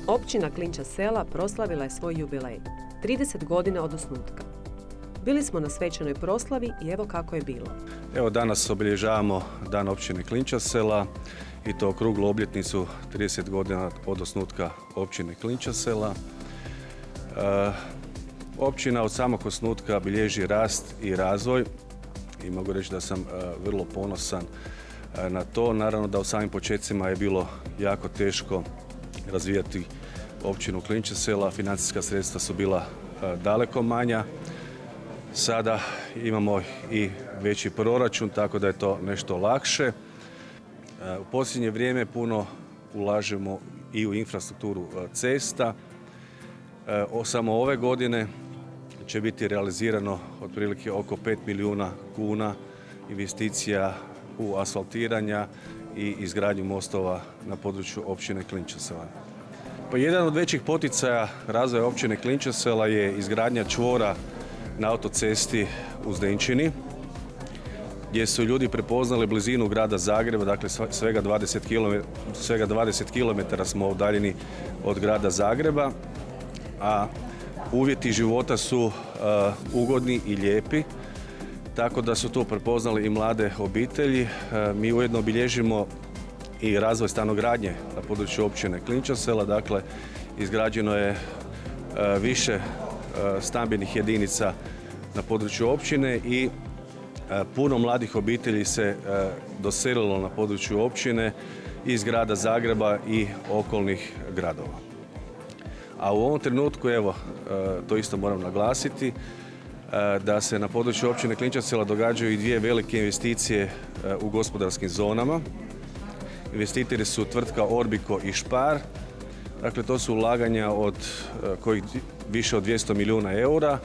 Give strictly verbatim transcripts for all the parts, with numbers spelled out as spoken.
Općina Klinča Sela proslavila je svoj jubilej, trideset godina od osnutka. Bili smo na svečanoj proslavi i evo kako je bilo. Evo danas obilježavamo Dan općine Klinča Sela i to okruglu obljetnicu trideset godina od osnutka općine Klinča Sela. E, općina od samog osnutka bilježi rast i razvoj i mogu reći da sam e, vrlo ponosan e, na to. Naravno da u samim početcima je bilo jako teško razvijati općinu Klinča Sela, financijska sredstva su bila e, daleko manja. Sada imamo i veći proračun, tako da je to nešto lakše. U posljednje vrijeme puno ulažemo i u infrastrukturu cesta. Samo ove godine će biti realizirano otprilike oko pet milijuna kuna investicija u asfaltiranja i izgradnju mostova na području općine Klinča Sela. Pa jedan od većih poticaja razvoja općine Klinča Sela je izgradnja čvora na autocesti u Zdenčini, gdje su ljudi prepoznali blizinu grada Zagreba, dakle svega dvadeset kilometara, svega dvadeset kilometara smo udaljeni od grada Zagreba, a uvjeti života su uh, ugodni i lijepi, tako da su to prepoznali i mlade obitelji. Uh, mi ujedno obilježimo i razvoj stanogradnje na području općine Klinča Sela, dakle izgrađeno je uh, više stambenih jedinica na području općine i puno mladih obitelji se doselilo na području općine iz grada Zagreba i okolnih gradova. A u ovom trenutku, evo, to isto moram naglasiti, da se na području općine Klinča Sela događaju i dvije velike investicije u gospodarskim zonama. Investitori su tvrtka Orbico i Spar. Dakle, to su ulaganja od kojih više od dvjesto milijuna eura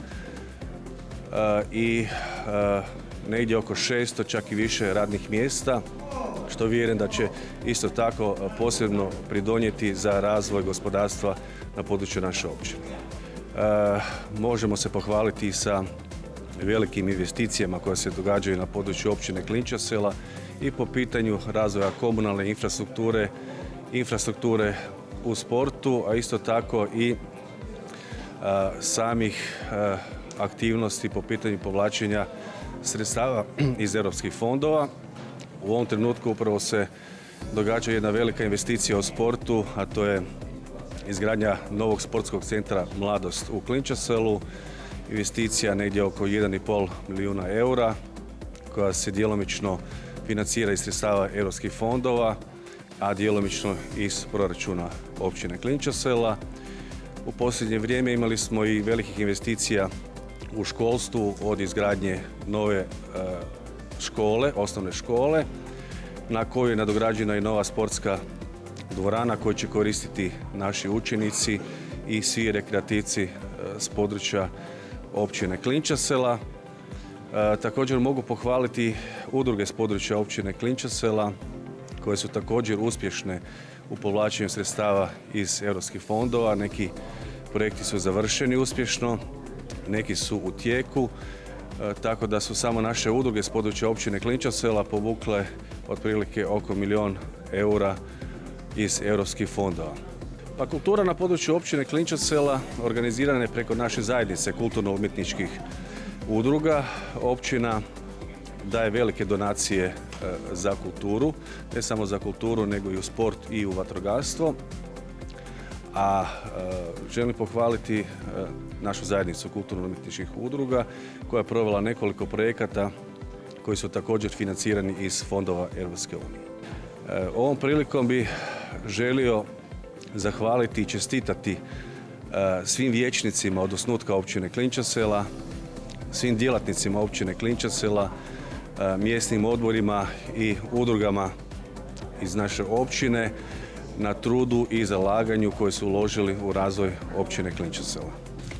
i negdje oko šesto, čak i više radnih mjesta, što vjerujem da će isto tako posebno pridonijeti za razvoj gospodarstva na području naše općine. Možemo se pohvaliti i sa velikim investicijama koje se događaju na području općine Klinča Sela i po pitanju razvoja komunalne infrastrukture, infrastrukture u sportu, a isto tako i a, samih a, aktivnosti po pitanju povlačenja sredstava iz europskih fondova. U ovom trenutku upravo se događa jedna velika investicija u sportu, a to je izgradnja novog sportskog centra Mladost u Klinča Selu. Investicija negdje oko jedan i pol milijuna eura koja se djelomično financira iz sredstava europskih fondova, a djelomično iz proračuna općine Klinča Sela. U posljednje vrijeme imali smo i velikih investicija u školstvu, od izgradnje nove e, škole, osnovne škole, na koju je nadograđena i nova sportska dvorana koju će koristiti naši učenici i svi rekreativci e, s područja općine Klinča Sela. E, također mogu pohvaliti udruge s područja općine Klinča Sela, koje su također uspješne u povlačenju sredstava iz europskih fondova. Neki projekti su završeni uspješno, neki su u tijeku, e, tako da su samo naše udruge s područja općine Klinča Sela povukle otprilike oko milijun eura iz europskih fondova. Pa kultura na području općine Klinča Sela organizirana je preko naše zajednice kulturno-umjetničkih udruga. Općina daje velike donacije za kulturu, ne samo za kulturu, nego i u sport i u vatrogastvo. A želim pohvaliti našu zajednicu kulturno-umjetničkih udruga koja je provela nekoliko projekata koji su također financirani iz fondova Europske unije. Ovom prilikom bih želio zahvaliti i čestitati svim vijećnicima od osnutka općine Klinča Sela, svim djelatnicima općine Klinča Sela, mjesnim odborima i udrugama iz naše općine na trudu i zalaganju koje su uložili u razvoj općine Klinča Sela.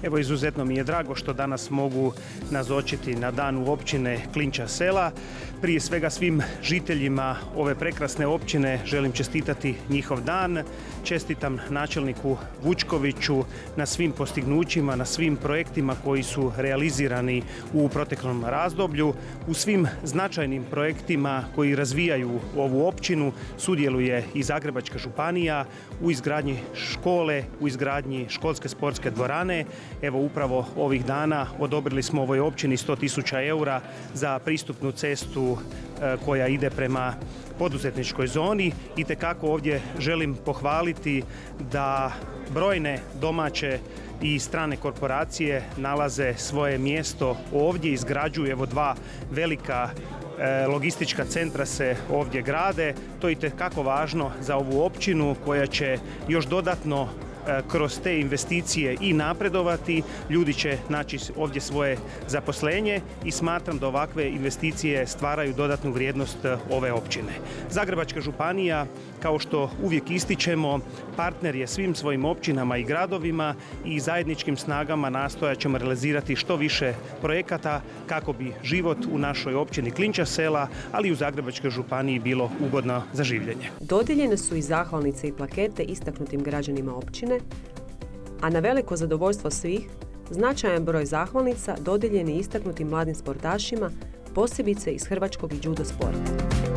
Evo, izuzetno mi je drago što danas mogu nazočiti na danu općine Klinča sela. Prije svega svim žiteljima ove prekrasne općine želim čestitati njihov dan. Čestitam načelniku Vučkoviću na svim postignućima, na svim projektima koji su realizirani u proteklom razdoblju. U svim značajnim projektima koji razvijaju ovu općinu sudjeluje i Zagrebačka županija u izgradnji škole, u izgradnji školske sportske dvorane. Evo, upravo ovih dana odobrili smo ovoj općini sto tisuća eura za pristupnu cestu koja ide prema poduzetničkoj zoni. I tekako ovdje želim pohvaliti da brojne domaće i strane korporacije nalaze svoje mjesto ovdje, izgrađuju, evo, dva velika logistička centra se ovdje grade. To je itekako važno za ovu općinu koja će još dodatno kroz te investicije i napredovati. Ljudi će naći ovdje svoje zaposlenje i smatram da ovakve investicije stvaraju dodatnu vrijednost ove općine. Zagrebačka županija, kao što uvijek ističemo, partner je svim svojim općinama i gradovima i zajedničkim snagama nastojat ćemo realizirati što više projekata kako bi život u našoj općini Klinča sela, ali i u Zagrebačkoj županiji bilo ugodno za življenje. Dodijeljene su i zahvalnice i plakete istaknutim građanima općine, a na veliko zadovoljstvo svih, značajan broj zahvalnica dodijeljen je istaknutim mladim sportašima, posebice iz hrvačkog i judo sporta.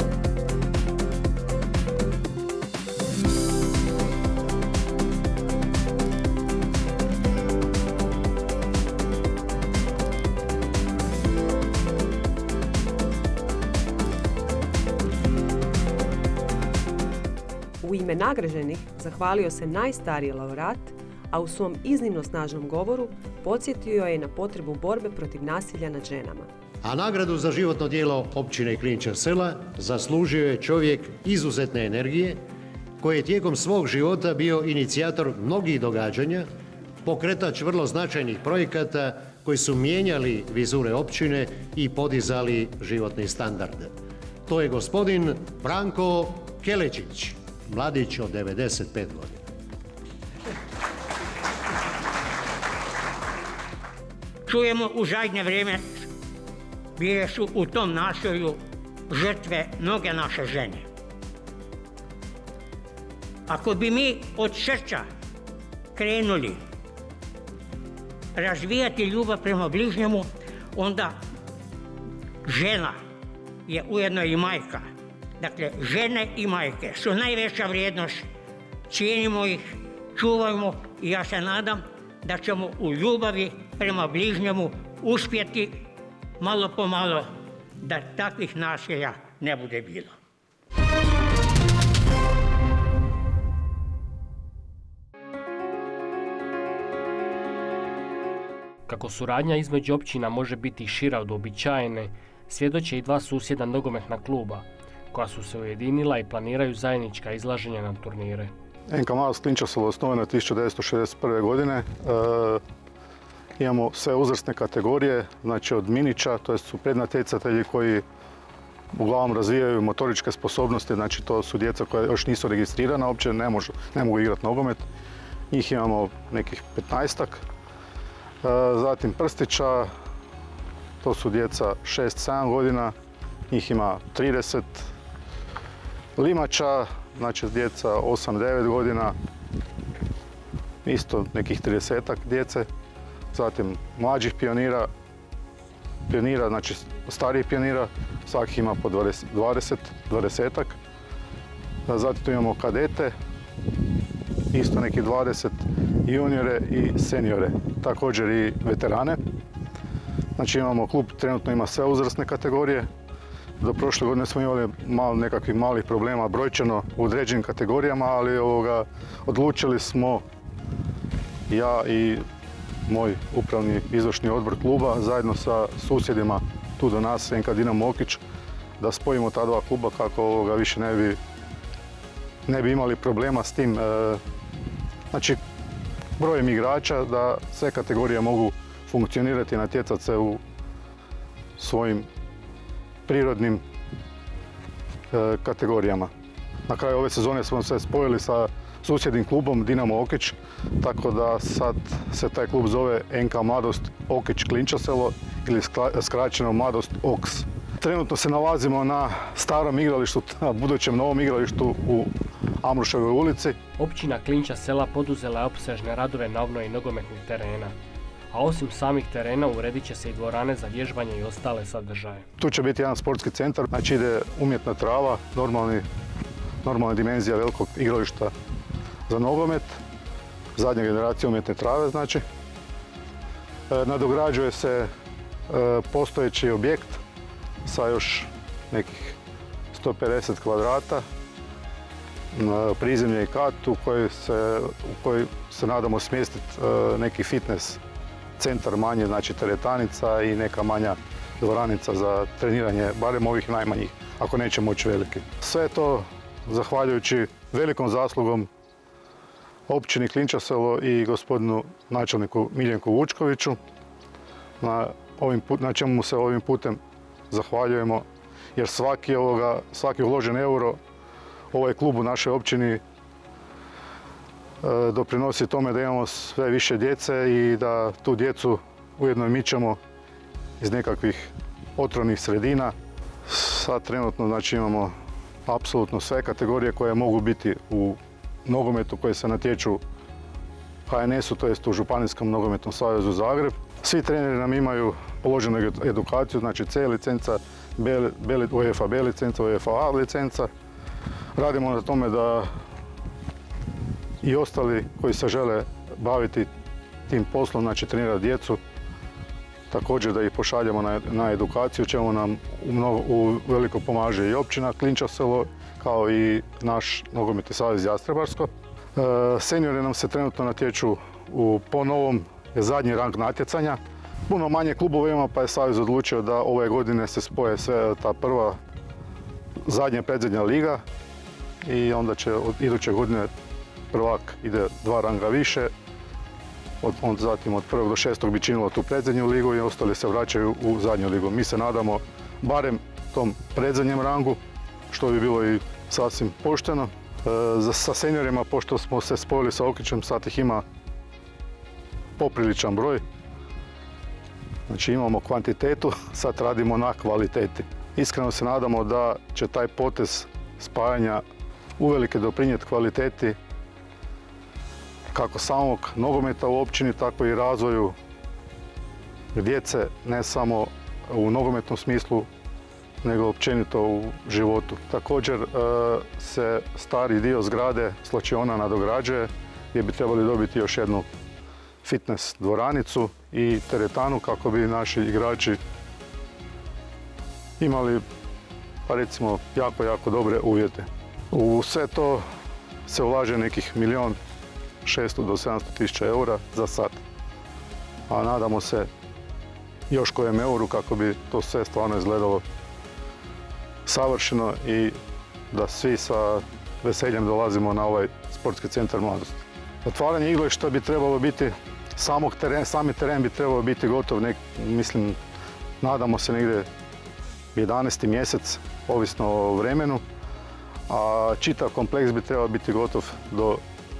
U ime nagrađenih zahvalio se najstariji laureat, a u svom iznimno snažnom govoru podsjetio je na potrebu borbe protiv nasilja nad ženama. A nagradu za životno djelo općine Klinča sela zaslužio je čovjek izuzetne energije koji je tijekom svog života bio inicijator mnogih događanja, pokretač vrlo značajnih projekata koji su mijenjali vizure općine i podizali životni standard. To je gospodin Branko Kelečić, mladić od devedeset pet godina. Čujemo u zadnje vrijeme bile su u tom nasilju žrtve mnoge naše žene. Ako bi mi od srca krenuli razvijati ljubav prema bližnjemu, onda žena je ujedno i majka. Dakle, žene i majke su najveća vrijednost. Cijenimo ih, čuvajmo i ja se nadam da ćemo u ljubavi prema bližnjemu uspjeti malo po malo da takvih nasilja ne bude bilo. Kako suradnja između općina može biti šira od uobičajene, svjedoče i dva susjedna nogometna kluba, koja su se ujedinila i planiraju zajednička izlaženja na turnire. en ka Mladost Klinča selo osnovan je tisuću devetsto šezdeset prve. godine. E, imamo sve uzrasne kategorije, znači od minića, to su prednatjecatelji koji uglavnom razvijaju motoričke sposobnosti, znači to su djeca koja još nisu registrirana, uopće ne, možu, ne mogu igrati nogomet. Njih imamo nekih petnaestak. E, zatim prstića, to su djeca šest sedam godina, njih ima trideset. Limača, znači djeca osam devet godina, isto nekih tridesetak djece. Zatim mlađih pionira, pionira, znači starijih pionira, svaki ima po dvadeset, dvadesetak. Zatim tu imamo kadete, isto neki dvadeset, juniore i seniore, također i veterane. Znači imamo klub, trenutno ima sve uzrasne kategorije. Do prošle godine smo imali malo nekakvih malih problema brojčano u određenim kategorijama, ali ovoga, odlučili smo ja i moj upravni izvršni odbor kluba zajedno sa susjedima tu do nas, en ka Dinamo Okić, da spojimo ta dva kluba kako ovoga više ne bi, ne bi imali problema s tim. E, znači, brojem igrača da sve kategorije mogu funkcionirati i natjecati se u svojim prirodnim e, kategorijama. Na kraju ove sezone smo se spojili sa susjednim klubom Dinamo Okić, tako da sad se taj klub zove N K Mladost Okić Klinčaselo ili skraćeno Mladost Oks. Trenutno se nalazimo na starom igralištu, na budućem novom igralištu u Amruševoj ulici. Općina Klinča Sela poduzela je opsežne radove na obnovi nogometnih terena, a osim samih terena uredit će se i dvorane za vježbanje i ostale sadržaje. Tu će biti jedan sportski centar, znači ide umjetna trava, normalni, normalna dimenzija velikog igrališta za nogomet, zadnja generacija umjetne trave znači. E, nadograđuje se e, postojeći objekt sa još nekih sto pedeset kvadrata, prizemlje i kat u koji se, u koji se nadamo smjestiti e, neki fitness centar manje, znači teretanica i neka manja dvoranica za treniranje, barem ovih najmanjih, ako neće moći veliki. Sve to zahvaljujući velikom zaslugom općini Klinčaselo i gospodinu načelniku Miljenku Vučkoviću, na, ovim put, na čemu se ovim putem zahvaljujemo, jer svaki, ovoga, svaki uložen euro ovaj klub u našoj općini e, doprinosi tome da imamo sve više djece i da tu djecu ujedno mičemo iz nekakvih otrovnih sredina. Sad trenutno znači, imamo apsolutno sve kategorije koje mogu biti u nogometu koje se natječu H N S-u, to jest u Županijskom nogometnom savezu Zagreb. Svi treneri nam imaju položenu edukaciju, znači C licenca, B, B, UEFA B licenca, UEFA A licenca. Radimo na tome da i ostali koji se žele baviti tim poslom, znači trenirati djecu, također da ih pošaljemo na, na edukaciju, čemu nam u, mnogo, u veliko pomaže i općina Klinčaselo, kao i naš nogometni savez Jastrebarsko. E, seniori nam se trenutno natječu u po novom je zadnji rang natjecanja. Puno manje klubova ima, pa je savez odlučio da ove godine se spoje sve ta prva, zadnja, predzadnja liga i onda će od iduće godine prvak ide dva ranga više. Od, od, zatim od prvog do šestog bi činilo tu predzadnju ligu i ostali se vraćaju u zadnju ligu. Mi se nadamo barem tom predzadnjem rangu, što bi bilo i sasvim pošteno. E, za, sa seniorima, pošto smo se spojili sa Okićem, sad ih ima popriličan broj. Znači imamo kvantitetu, sad radimo na kvaliteti. Iskreno se nadamo da će taj potez spajanja uvelike doprinijeti kvaliteti kako samog nogometa u općini, tako i razvoju djece, ne samo u nogometnom smislu, nego općenito u životu. Također se stari dio zgrade slačiona nadograđuje, gdje bi trebali dobiti još jednu fitness dvoranicu i teretanu kako bi naši igrači imali, pa recimo, jako, jako dobre uvjete. U sve to se ulaže nekih milijon šesto do sedamsto tisuća eura za sad, a nadamo se još kojem euru kako bi to sve stvarno izgledalo savršeno i da svi sa veseljem dolazimo na ovaj sportski centar mladosti. Otvaranje igrališta bi trebalo biti, samog teren, sami teren bi trebalo biti gotov, nek, mislim, nadamo se negdje jedanaesti mjesec, ovisno o vremenu, a čitav kompleks bi trebao biti gotov do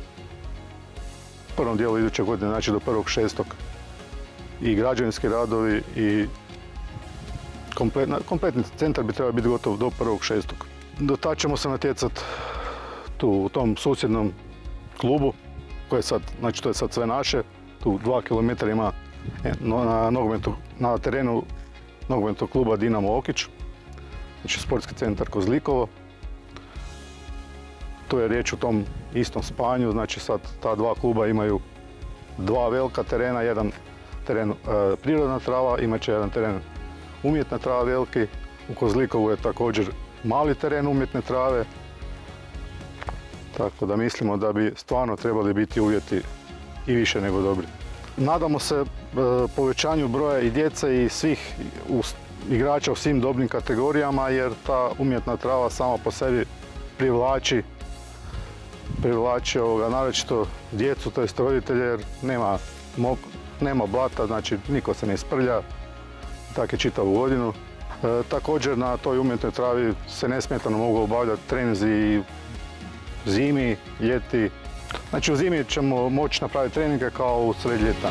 prvom dijelu iduće godine, znači do prvog šestog. I građevinski radovi i kompletna, kompletni centar bi trebao biti gotov do prvog šestog. Do tad ćemo se natjecati tu u tom susjednom klubu, koje je sad, znači to je sad sve naše, tu dva kilometra ima na, nogometu, na terenu nogometnog kluba Dinamo Okić, znači sportski centar Kozlikovo. Tu je riječ o tom istom spajanju, znači sad ta dva kluba imaju dva velika terena, jedan teren e, prirodna trava, imat će jedan teren umjetna trava veliki. U Kozlikovu je također mali teren umjetne trave, tako da mislimo da bi stvarno trebali biti uvjeti i više nego dobri. Nadamo se e, povećanju broja i djece i svih u, igrača u svim dobnim kategorijama, jer ta umjetna trava sama po sebi privlači privlači ovoga, naročito djecu, to jest roditelje, jer nema, mok, nema blata, znači niko se ne sprlja, tako je čitavu godinu. E, također na toj umjetnoj travi se nesmetano mogu obavljati treninzi i zimi, ljeti, Znači u zimi ćemo moći napraviti treninge kao u sred ljeta.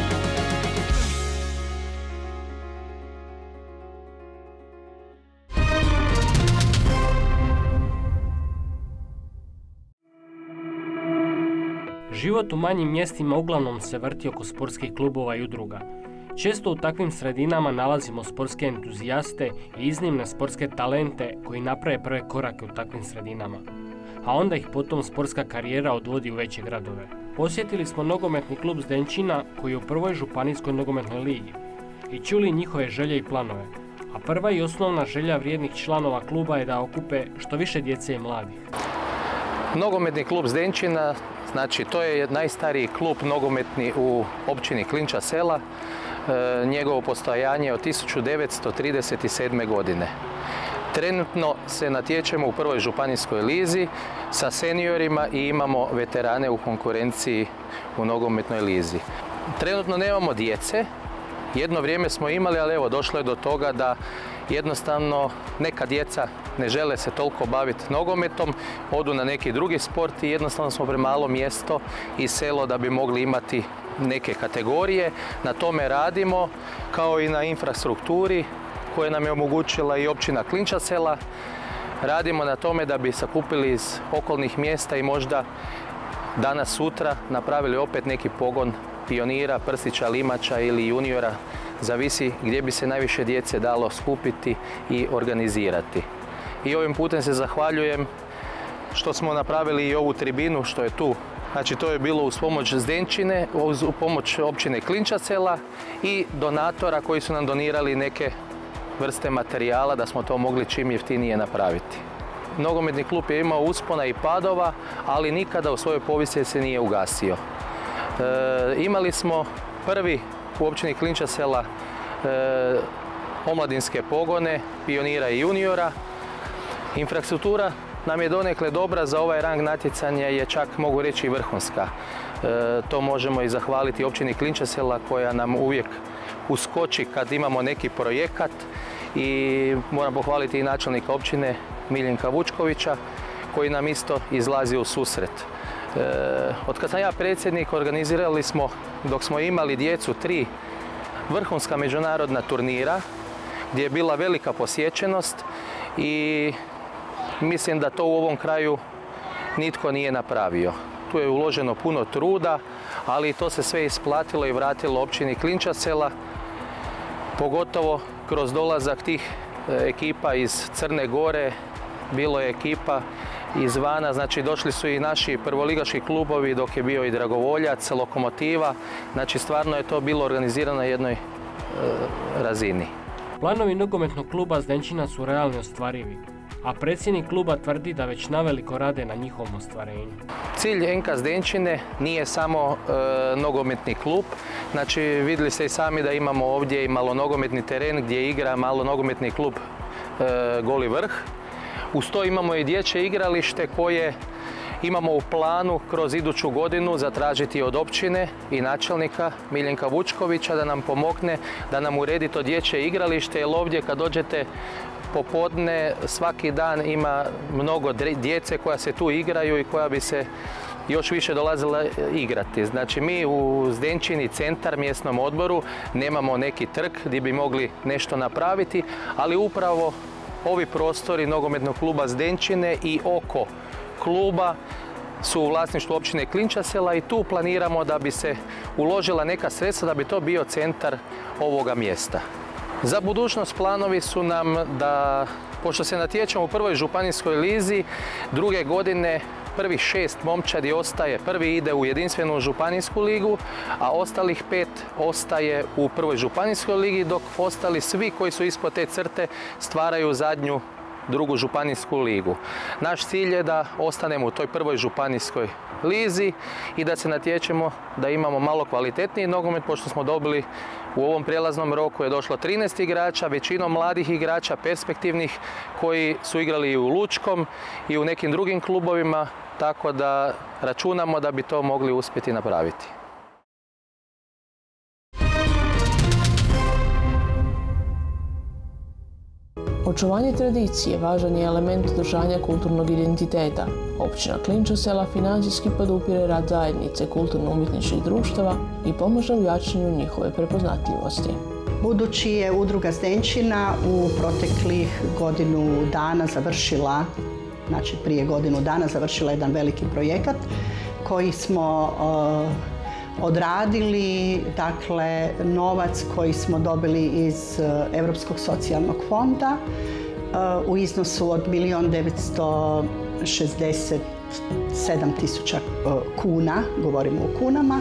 Život u manjim mjestima uglavnom se vrti oko sportskih klubova i udruga. Često u takvim sredinama nalazimo sportske entuzijaste i iznimne sportske talente koji naprave prve korake u takvim sredinama, a onda ih potom sportska karijera odvodi u veće gradove. Posjetili smo nogometni klub Zdenčina koji je u prvoj županijskoj nogometnoj ligi i čuli njihove želje i planove, a prva i osnovna želja vrijednih članova kluba je da okupe što više djece i mladih. Nogometni klub Zdenčina, znači to je najstariji klub nogometni u općini Klinča Sela. E, njegovo postojanje je od tisuću devetsto trideset sedme. godine. Trenutno se natječemo u prvoj županijskoj lizi sa seniorima i imamo veterane u konkurenciji u nogometnoj lizi. Trenutno nemamo djece, jedno vrijeme smo imali, ali evo došlo je do toga da jednostavno neka djeca ne žele se toliko baviti nogometom, odu na neki drugi sport i jednostavno smo premalo mjesto i selo da bi mogli imati neke kategorije. Na tome radimo, kao i na infrastrukturi koje nam je omogućila i općina Klinča Sela. Radimo na tome da bi sakupili iz okolnih mjesta i možda danas sutra napravili opet neki pogon pionira, prstića, limača ili juniora, zavisi gdje bi se najviše djece dalo skupiti i organizirati. I ovim putem se zahvaljujem što smo napravili i ovu tribinu što je tu. Znači to je bilo uz pomoć Zdenčine, uz pomoć općine Klinča Sela i donatora koji su nam donirali neke vrste materijala da smo to mogli čim jeftinije napraviti. Nogometni klub je imao uspona i padova, ali nikada u svojoj povijesti se nije ugasio. E, imali smo prvi u općini Klinča Sela e, omladinske pogone, pionira i juniora. Infrastruktura nam je donekle dobra, za ovaj rang natjecanja je čak mogu reći i vrhunska. E, to možemo i zahvaliti općini Klinča Sela koja nam uvijek uskoči kad imamo neki projekat i moram pohvaliti i načelnika općine Miljenka Vučkovića koji nam isto izlazi u susret. E, od kad sam ja predsjednik organizirali smo, dok smo imali djecu, tri vrhunska međunarodna turnira gdje je bila velika posjećenost i mislim da to u ovom kraju nitko nije napravio. Tu je uloženo puno truda, ali to se sve isplatilo i vratilo općini Klinča Sela, pogotovo kroz dolazak tih ekipa iz Crne Gore, bilo je ekipa izvana, znači došli su i naši prvoligaški klubovi dok je bio i Dragovoljac, Lokomotiva, znači stvarno je to bilo organizirano na jednoj e, razini. Planovi nogometnog kluba Zdenčina su realno ostvarivi, a predsjednik kluba tvrdi da već naveliko rade na njihovom ostvarenju. Cilj en ka Zdenčine nije samo e, nogometni klub, znači vidjeli ste i sami da imamo ovdje i malo nogometni teren gdje igra malo nogometni klub e, Goli Vrh. Uz to imamo i dječje igralište koje imamo u planu kroz iduću godinu zatražiti od općine i načelnika Miljenka Vučkovića da nam pomogne, da nam uredi to dječje igralište, jer ovdje kad dođete popodne svaki dan ima mnogo djece koja se tu igraju i koja bi se još više dolazila igrati. Znači mi u Zdenčini centar mjesnom odboru nemamo neki trg gdje bi mogli nešto napraviti, ali upravo ovi prostori nogometnog kluba Zdenčine i oko kluba su u vlasništvu općine Klinča Sela i tu planiramo da bi se uložila neka sredstva da bi to bio centar ovoga mjesta. Za budućnost planovi su nam da, pošto se natječemo u prvoj županijskoj lizi, druge godine prvih šest momčadi ostaje, prvi ide u jedinstvenu županijsku ligu, a ostalih pet ostaje u prvoj županijskoj ligi, dok ostali svi koji su ispod te crte stvaraju zadnju drugu županijsku ligu. Naš cilj je da ostanemo u toj prvoj županijskoj lizi i da se natječemo da imamo malo kvalitetniji nogomet, pošto smo dobili u ovom prijelaznom roku je došlo trinaest igrača, većinom mladih igrača, perspektivnih, koji su igrali i u Lučkom i u nekim drugim klubovima, tako da računamo da bi to mogli uspjeti napraviti. Očuvanje tradicije važan je element održanja kulturnog identiteta. Općina Klinča Sela financijski podupire rad zajednice kulturno-umjetničkih društava i pomaže u jačanju njihove prepoznatljivosti. Budući je udruga Zdenčina u proteklih godinu dana završila, znači prije godinu dana završila jedan veliki projekat koji smo uh, odradili, dakle novac koji smo dobili iz Europskog socijalnog fonda uh, u iznosu od milijun devetsto šezdeset sedam tisuća kuna, govorimo o kunama.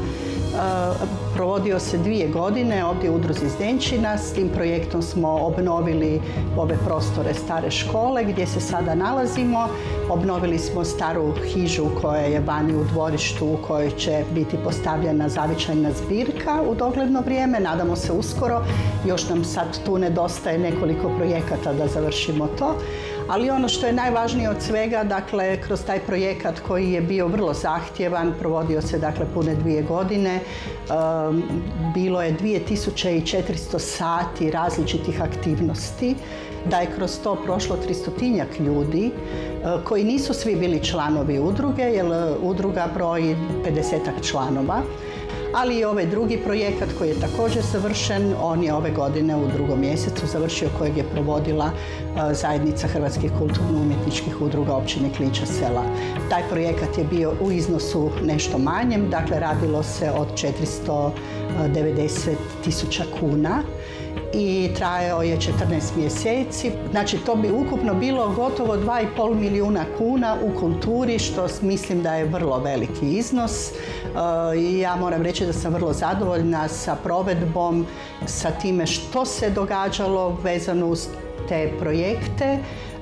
Provodio se dvije godine ovdje u udruzi Zdenčina. S tim projektom smo obnovili ove prostore stare škole gdje se sada nalazimo. Obnovili smo staru hižu koja je vani u dvorištu u kojoj će biti postavljena zavičajna zbirka u dogledno vrijeme. Nadamo se uskoro. Još nam sad tu nedostaje nekoliko projekata da završimo to. Ali ono što je najvažnije od svega, dakle, kroz taj projekat koji je bio vrlo zahtjevan, provodio se dakle pune dvije godine, um, bilo je dvije tisuće četiristo sati različitih aktivnosti, da je kroz to prošlo tristotinjak ljudi uh, koji nisu svi bili članovi udruge, jer udruga broji pedesetak članova. Ali i ovaj drugi projekat koji je također završen, on je ove godine u drugom mjesecu završio, kojeg je provodila uh, zajednica Hrvatskih kulturno-umjetničkih udruga općine Klinča Sela. Taj projekat je bio u iznosu nešto manjem, dakle radilo se od četiristo devedeset tisuća kuna i trajao je četrnaest mjeseci. Znači to bi ukupno bilo gotovo dva i pol milijuna kuna u kulturi, što mislim da je vrlo veliki iznos. I ja moram reći da sam vrlo zadovoljna sa provedbom, sa time što se događalo vezano uz te projekte,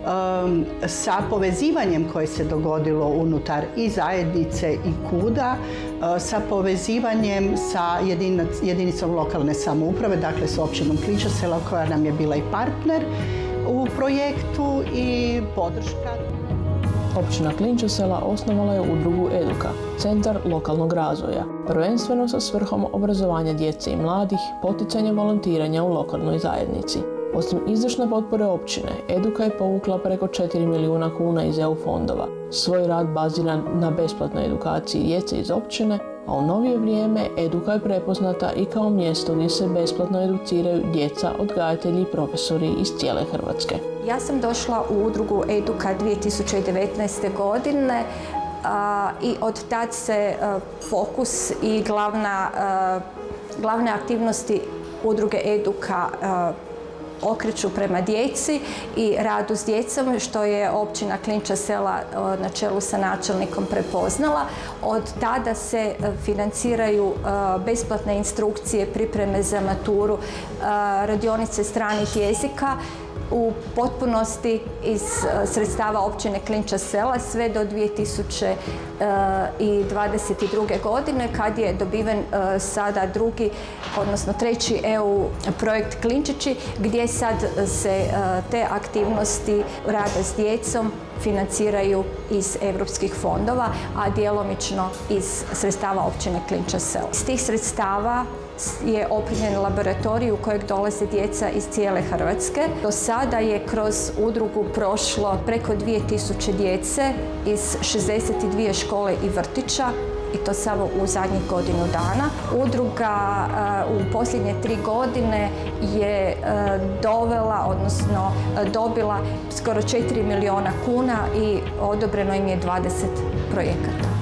sa povezivanjem koje se dogodilo unutar i zajednice i kuda, sa povezivanjem sa jedinicom lokalne samouprave, dakle s općinom Klinča Sela koja nam je bila i partner u projektu i podrška. Općina Klinča Sela osnovala je udrugu Eduka, centar lokalnog razvoja, prvenstveno sa svrhom obrazovanja djece i mladih, poticanja volontiranja u lokalnoj zajednici. Osim izdašne potpore općine, Eduka je povukla preko četiri milijuna kuna iz E U fondova. Svoj rad baziran na besplatnoj edukaciji djece iz općine, a u novije vrijeme Eduka je prepoznata i kao mjesto gdje se besplatno educiraju djeca, odgajatelji i profesori iz cijele Hrvatske. Ja sam došla u udrugu Eduka dvije tisuće devetnaeste. godine a, i od tad se a, fokus i glavna, a, glavne aktivnosti udruge Eduka a, okreću prema djeci i radu s djecom, što je općina Klinča Sela na čelu sa načelnikom prepoznala. Od tada se financiraju besplatne instrukcije, pripreme za maturu, radionice stranih jezika u potpunosti iz sredstava općine Klinča Sela sve do dvije tisuće dvadeset druge. godine kad je dobiven sada drugi, odnosno treći E U projekt Klinčići, gdje sad se te aktivnosti rada s djecom financiraju iz europskih fondova, a djelomično iz sredstava općine Klinča Sela. Iz tih sredstava je opremljen laboratorij u kojeg dolaze djeca iz cijele Hrvatske. Do sada je kroz udrugu prošlo preko dvije tisuće djece iz šezdeset dvije škole i vrtića, i to samo u zadnjih godinu dana. Udruga u posljednje tri godine je dovela, odnosno dobila skoro četiri milijuna kuna i odobreno im je dvadeset projekata.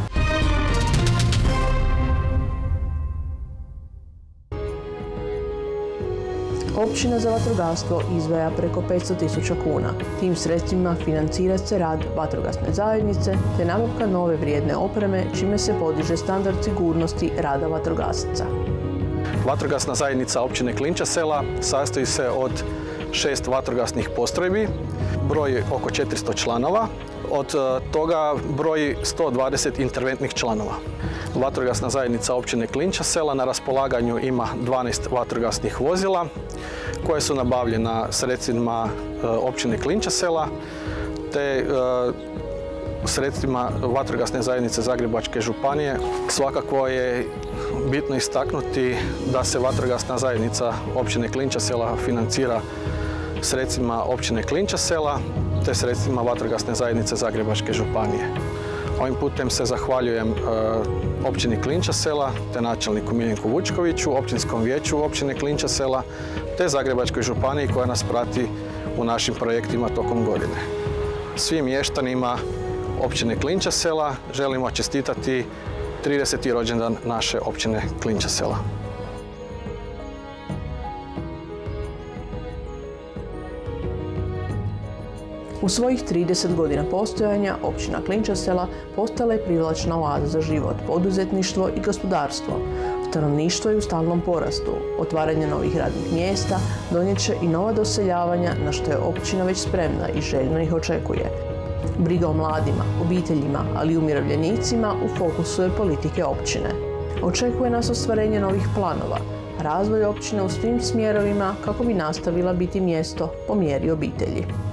Općina za vatrogastvo izdvaja preko petsto tisuća kuna. Tim sredstvima financira se rad vatrogasne zajednice te nabavka nove vrijedne opreme, čime se podiže standard sigurnosti rada vatrogasaca. Vatrogasna zajednica općine Klinča Sela sastoji se od šest vatrogasnih postrojbi, broji oko četiristo članova, od toga broji sto dvadeset interventnih članova. Vatrogasna zajednica općine Klinča Sela na raspolaganju ima dvanaest vatrogasnih vozila koje su nabavljena sredstvima općine Klinča Sela te sredstvima vatrogasne zajednice Zagrebačke županije. Svakako je bitno istaknuti da se vatrogasna zajednica općine Klinča Sela financira sredstvima općine Klinča sela te sredstvima Vatrogasne zajednice Zagrebačke županije. Ovim putem se zahvaljujem općini Klinča sela te načelniku Miljenku Vučkoviću, općinskom vijeću općine Klinča sela te Zagrebačkoj županiji koja nas prati u našim projektima tokom godine. Svim mještanima općine Klinča sela želimo čestitati trideseti rođendan naše općine Klinča sela. U svojih trideset godina postojanja općina Klinča sela postala je privlačna oaza za život, poduzetništvo i gospodarstvo. Stanovništvo je u stalnom porastu. Otvaranje novih radnih mjesta donijet će i nova doseljavanja na što je općina već spremna i željno ih očekuje. Briga o mladima, obiteljima, ali i umirovljenicima u fokusu je politike općine. Očekuje nas ostvarenje novih planova, razvoj općine u svim smjerovima kako bi nastavila biti mjesto po mjeri obitelji.